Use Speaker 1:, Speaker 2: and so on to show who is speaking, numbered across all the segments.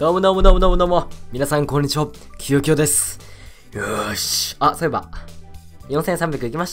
Speaker 1: どうもどうもどうもどうもどうも。皆さんこんにちは。きよきよです。よーし。あ、そういえば、4300いきました。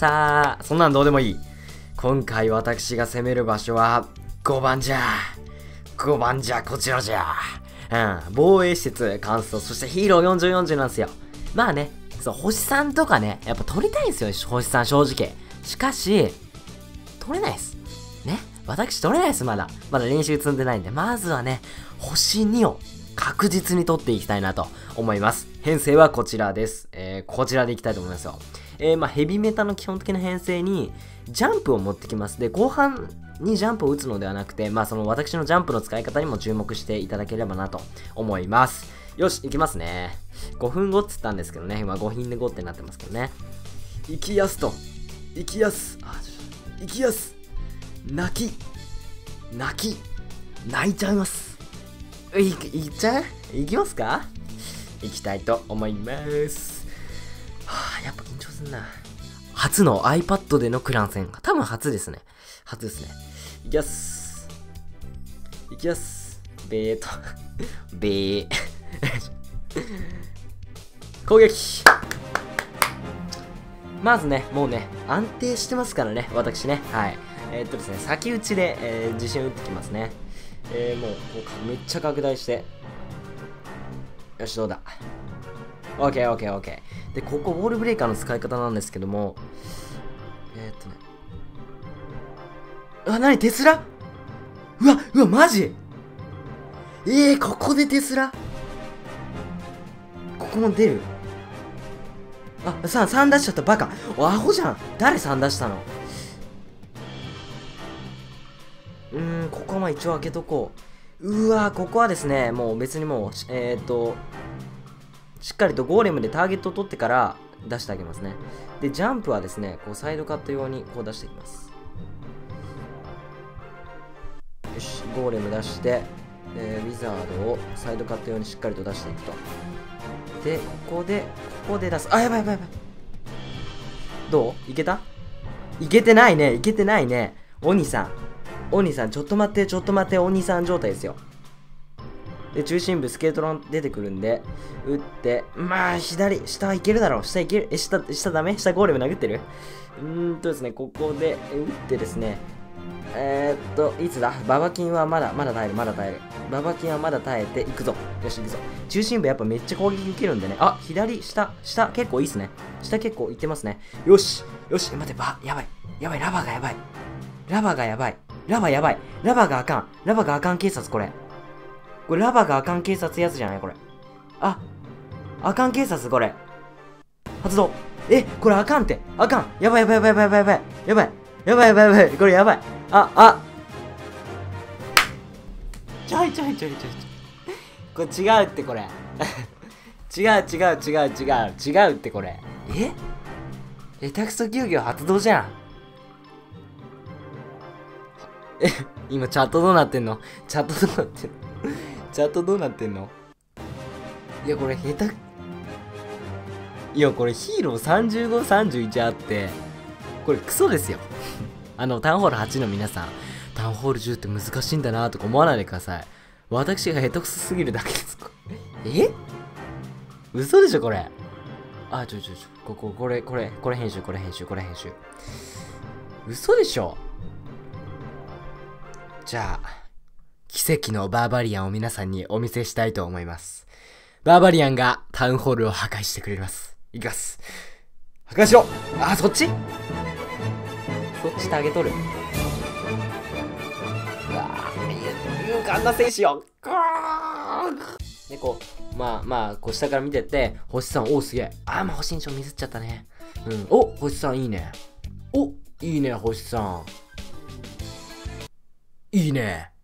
Speaker 1: そんなんどうでもいい。今回私が攻める場所は、5番じゃ。5番じゃ、こちらじゃ。防衛施設、乾燥、そしてヒーロー40なんですよ。まあね、そう、星3とかね、やっぱ取りたいんですよ、星3正直。しかし、取れないです。ね。私取れないです、まだ練習積んでないんで。まずはね、星2を確実に取っていきたいなと思います。編成はこちらです。こちらでいきたいと思いますよ。ヘビメタの基本的な編成に、ジャンプを持ってきます。で、後半にジャンプを打つのではなくて、その私のジャンプの使い方にも注目していただければなと思います。よし、いきますね。5分後っつったんですけどね、今5分で5ってなってますけどね。行きやすと。行きやす。行きやす。泣いちゃいます。いっちゃう？いきますか？行きたいと思います。やっぱ緊張すんな。初の iPad でのクラン戦。多分初ですね。初ですね。いきやす。いきやす。べーと。べー。攻撃。まずね、もうね、安定してますからね、私ね。はい。ですね、先打ちで、自信打ってきますね。もうめっちゃ拡大して。よし、どうだ。OK。で、ここ、ウォールブレイカーの使い方なんですけども、何テスラ？うわ、マジ？ここでテスラ？ここも出る？3出しちゃった、バカ。アホじゃん。誰3出したの？ここは一応開けとこう。ここはですね、もう別にもう、しっかりとゴーレムでターゲットを取ってから出してあげますね。で、ジャンプはですね、こうサイドカット用にこう出していきます。よし、ゴーレム出して、ウィザードをサイドカット用にしっかりと出していくと。で、ここで出す。やばい。どう？いけた？いけてないね。鬼さん、ちょっと待って、鬼さん状態ですよ。で、中心部、スケートロン出てくるんで、打って、下いけるだろう。下いける。下ダメ？下ゴーレム殴ってる？ですね、ここで、打ってですね、いつだ？ババキンはまだ耐える。ババキンはまだ耐えて、行くぞ。よし、行くぞ。中心部やっぱめっちゃ攻撃受けるんでね。左、下結構いいっすね。下結構いってますね。よし、待って、やばい、ラバがやばい。ラバがあかん。警察、これラバがあかん警察やつじゃないこれ。あかん警察、これ。発動。これあかんって。あかん。やばい。これやばい。ちょい。これ違うって、これ。違うって、これ。下手くそ遊戯発動じゃん。今チャットどうなってんの？チャットどうなってんの？いや、これ下手。いや、これヒーロー35、31あって、これクソですよ。タウンホール8の皆さん、タウンホール10って難しいんだなとか思わないでください。私が下手くそすぎるだけです。嘘でしょ、これ。これ編集。嘘でしょ。じゃあ、奇跡のバーバリアンを皆さんにお見せしたいと思います。バーバリアンがタウンホールを破壊してくれます。いきます。破壊しろ！そっちターゲットる。勇敢な戦士よ。で、こう下から見てって、星さん、すげえ。星印象ミスっちゃったね。星さんいいね。いいね、星さん。いいね。